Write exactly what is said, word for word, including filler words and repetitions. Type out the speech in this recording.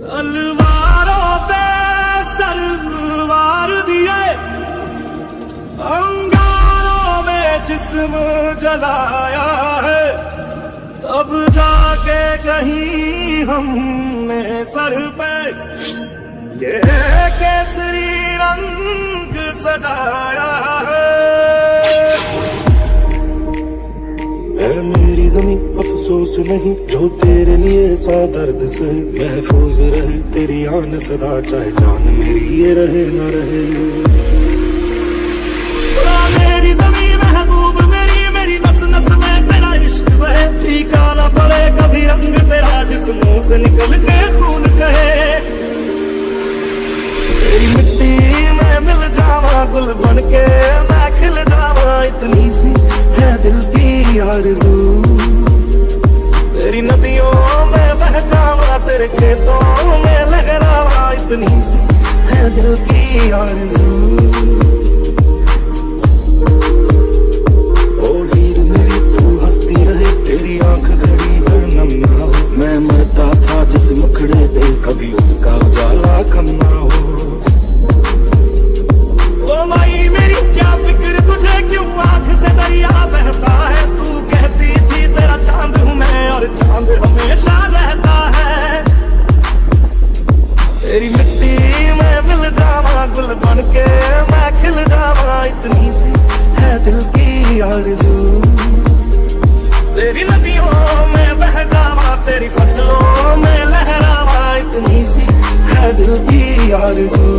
Alvaro पे सरवार दिए, अंगारों में जिस्म जलाया है, तब जाके कहीं हमने सर पे ये केसरी रंग सजाया है। है मेरी ज़मीं अफसोस नहीं जो तेरे लिए सौ दर्द से महफूज रहे, तेरी आन सदा चाहे जान मेरी ये रहे न रहे। मेरी ज़मीं महबूब मेरी, मेरी नस नस में तेरा इश्क बहे, फीका न पड़े कभी रंग तेरा जिस मुंह से निकल के खून कहे। तेरी मिट्टी में मिल जावा गुल बन के मैं खिल जावा, इतनी सी है दिल की आरज़ू। तेरी नदियों में बह जावा, तेरे खेतों में लहरावा, इतनी सी है दिल की आरज़ू। ओ हीर मेरी तू हंसती रहे, तेरी आंख घड़ी भर नम ना हो। मैं मरता था जिस मुखड़े पे कभी उसका उजाला कम ना हो। ओ माई मेरी क्या फिक्र तुझे क्यों आंख से दरिया बहता है। तू कहती थी तेरा चांद हूँ मैं और चांद हमेशा रहता है। तेरी मिट्टी में मिल जावा गुल बन के मैं खिल जावा, इतनी सी है दिल की आरज़ू। तेरी नदियों में बह जावा, तेरी फसलों में लहरावा, इतनी सी है दिल की आरज़ू।